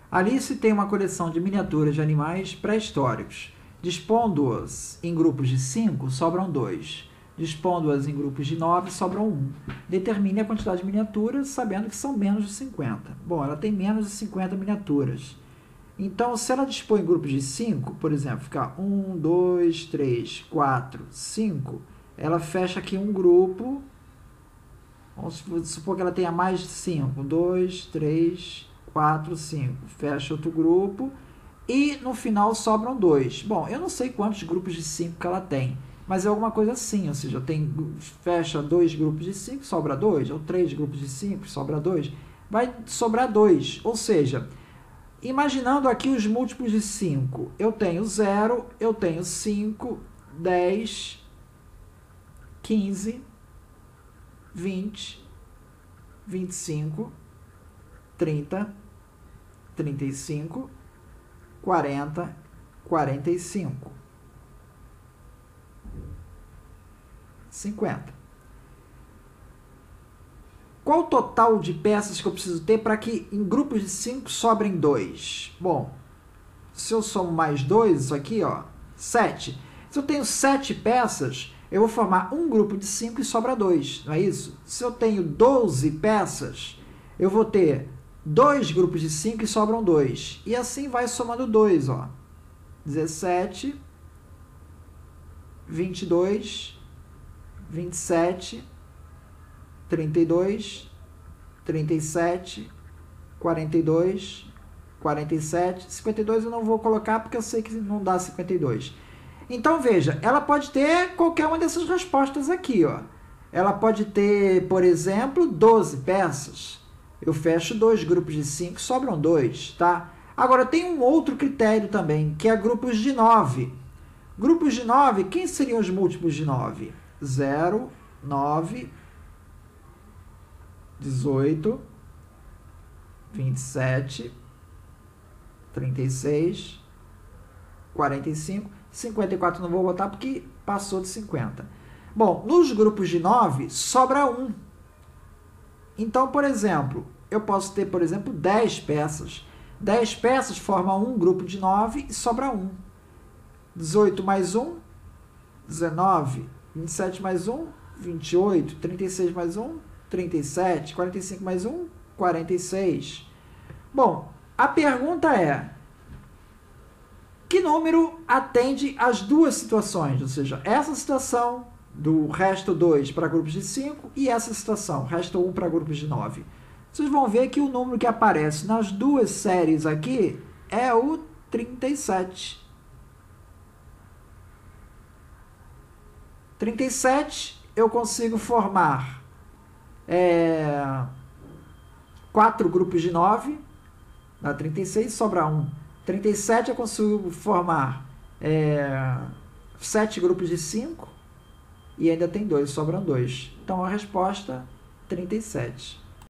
Alice tem uma coleção de miniaturas de animais pré-históricos. Dispondo-as em grupos de 5, sobram 2. Dispondo-as em grupos de 9, sobram 1. Determine a quantidade de miniaturas, sabendo que são menos de 50. Bom, ela tem menos de 50 miniaturas. Então, se ela dispõe em grupos de 5, por exemplo, ficar 1, 2, 3, 4, 5, ela fecha aqui um grupo. Vamos supor que ela tenha mais de 5. 2, 3, 4, 5. Fecha outro grupo. E no final sobram 2. Bom, eu não sei quantos grupos de 5 que ela tem, mas é alguma coisa assim, ou seja, fecha 2 grupos de 5, sobra 2, ou 3 grupos de 5, sobra 2, vai sobrar 2, ou seja, imaginando aqui os múltiplos de 5, eu tenho 0, eu tenho 5, 10, 15, 20, 25, 30, 35, 40, 45, 50. Qual o total de peças que eu preciso ter para que em grupos de 5 sobrem 2? Bom, se eu somo mais 2, isso aqui, ó, 7. Se eu tenho 7 peças, eu vou formar um grupo de 5 e sobra 2, não é isso? Se eu tenho 12 peças, eu vou ter 2 grupos de 5 e sobram 2. E assim vai somando 2, ó. 17, 22, 27, 32, 37, 42, 47, 52 eu não vou colocar porque eu sei que não dá 52. Então, veja, ela pode ter qualquer uma dessas respostas aqui, ó. Ela pode ter, por exemplo, 12 peças. Eu fecho 2 grupos de 5, sobram 2, tá? Agora, tem um outro critério também, que é grupos de 9. Grupos de 9, quem seriam os múltiplos de 9? 0, 9, 18, 27, 36, 45, 54 não vou botar porque passou de 50. Bom, nos grupos de 9, sobra 1. Então, por exemplo, eu posso ter, por exemplo, 10 peças. 10 peças formam um grupo de 9 e sobra 1. 18 mais 1, 19. 27 mais 1, 28. 36 mais 1, 37. 45 mais 1, 46. Bom, a pergunta é: que número atende às duas situações? Ou seja, essa situação do resto 2 para grupos de 5 e essa situação, resto 1 para grupos de 9. Vocês vão ver que o número que aparece nas duas séries aqui é o 37. 37 eu consigo formar 4 grupos de 9, dá 36, sobra 1. 37 eu consigo formar 7 grupos de 5 e ainda tem 2, sobram 2. Então a resposta 37.